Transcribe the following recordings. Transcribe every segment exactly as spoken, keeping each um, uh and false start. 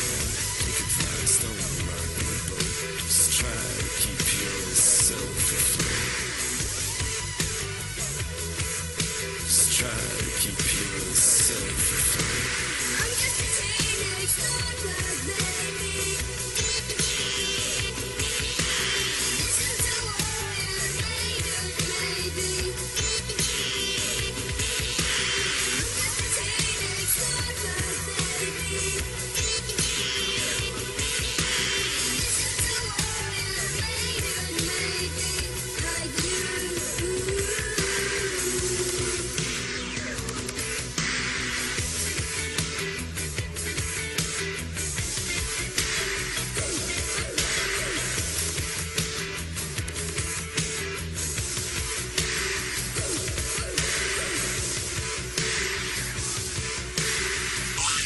Take advice, don't rock the boat. Just try to keep yourself afloat. Just try to keep yourself afloat. I'm just a teenage stalker, baby. Listen to all your haters, maybe. I'm just a teenage stalker, baby. Listen to all your haters, maybe. Like you.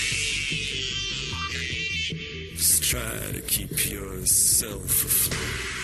Just try to keep yourself afloat.